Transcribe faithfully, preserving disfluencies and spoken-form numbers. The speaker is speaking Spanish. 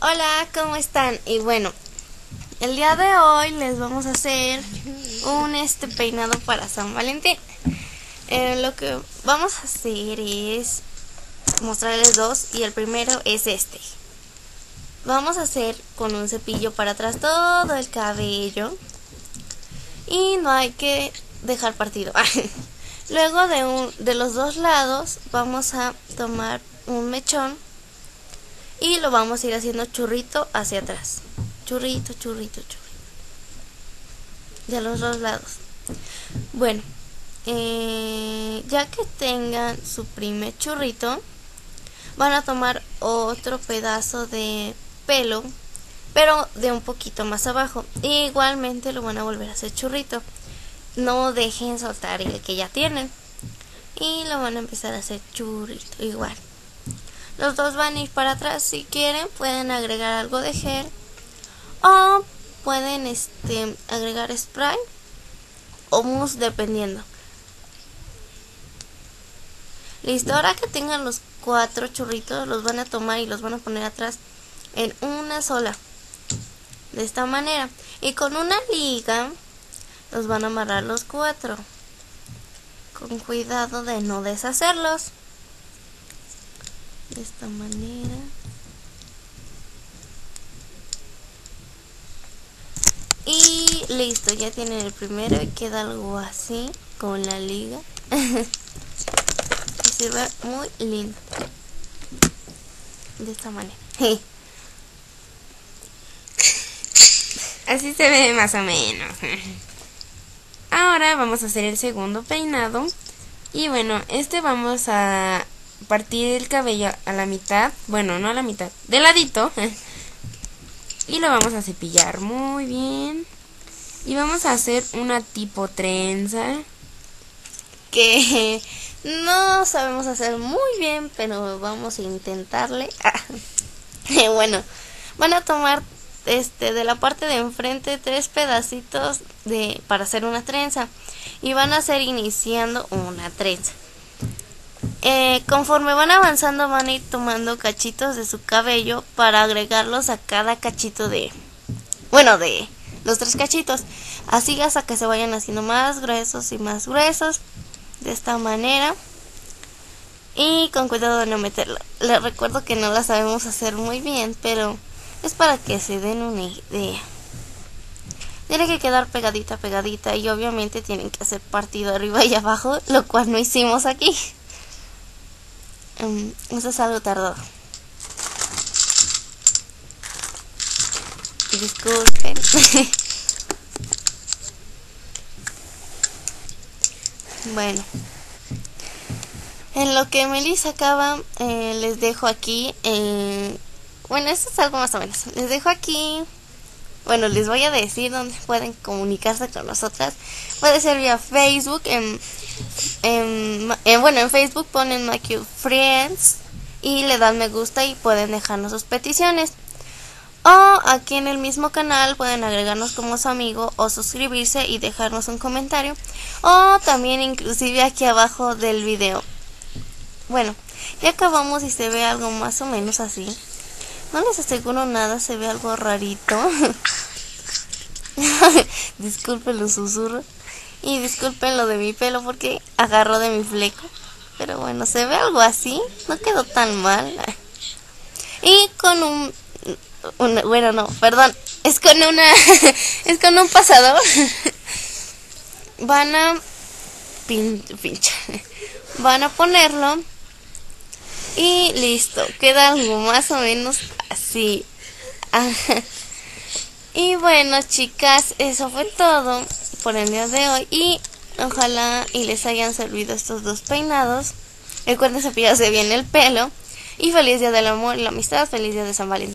Hola, ¿cómo están? Y bueno, el día de hoy les vamos a hacer un este peinado para San Valentín. Eh, lo que vamos a hacer es mostrarles dos y el primero es este. Vamos a hacer con un cepillo para atrás todo el cabello y no hay que dejar partido. Luego de, un, de los dos lados vamos a tomar un mechón y lo vamos a ir haciendo churrito hacia atrás. Churrito, churrito, churrito. De los dos lados. Bueno, eh, ya que tengan su primer churrito, van a tomar otro pedazo de pelo, pero de un poquito más abajo. Y igualmente lo van a volver a hacer churrito. No dejen soltar el que ya tienen. Y lo van a empezar a hacer churrito igual. Los dos van a ir para atrás. Si quieren pueden agregar algo de gel o pueden este agregar spray o mousse dependiendo. Listo, ahora que tengan los cuatro churritos los van a tomar y los van a poner atrás en una sola, de esta manera, y con una liga los van a amarrar los cuatro con cuidado de no deshacerlos. De esta manera. Y listo, ya tienen el primero y queda algo así con la liga. Se ve muy lindo. De esta manera. Así se ve más o menos. Ahora vamos a hacer el segundo peinado. Y bueno, este vamos a partir el cabello a la mitad. Bueno, no a la mitad, de ladito. Y lo vamos a cepillar muy bien. Y vamos a hacer una tipo trenza, que no sabemos hacer muy bien, pero vamos a intentarle. Bueno, van a tomar este de la parte de enfrente tres pedacitos de para hacer una trenza y van a hacer iniciando una trenza. Eh, conforme van avanzando van a ir tomando cachitos de su cabello para agregarlos a cada cachito de, bueno, de los tres cachitos, así hasta que se vayan haciendo más gruesos y más gruesos, de esta manera, y con cuidado de no meterlo. Les recuerdo que no la sabemos hacer muy bien, pero es para que se den una idea. Tiene que quedar pegadita, pegadita, y obviamente tienen que hacer partido arriba y abajo, lo cual no hicimos aquí. Um, eso es algo tardado. Disculpen. Bueno, en lo que Melissa acaba, eh, les dejo aquí. Eh, bueno, esto es algo más o menos. Les dejo aquí. Bueno, les voy a decir dónde pueden comunicarse con nosotras. Puede ser vía Facebook. En, en, en, bueno, en Facebook ponen Make You Friends y le dan me gusta y pueden dejarnos sus peticiones. O aquí en el mismo canal pueden agregarnos como su amigo o suscribirse y dejarnos un comentario. O también inclusive aquí abajo del video. Bueno, ya acabamos y se ve algo más o menos así. No les aseguro nada, se ve algo rarito. Disculpen los susurros. Y disculpen lo de mi pelo porque agarró de mi fleco. Pero bueno, se ve algo así. No quedó tan mal. Y con un... Una, bueno, no, perdón. Es con una... es con un pasador. Van a... Pin, pincha. Van a ponerlo. Y listo, queda algo más o menos así. Y bueno, chicas, eso fue todo por el día de hoy. Y ojalá y les hayan servido estos dos peinados. Recuerden cepillarse bien el pelo. Y feliz día del amor y la amistad. Feliz día de San Valentín.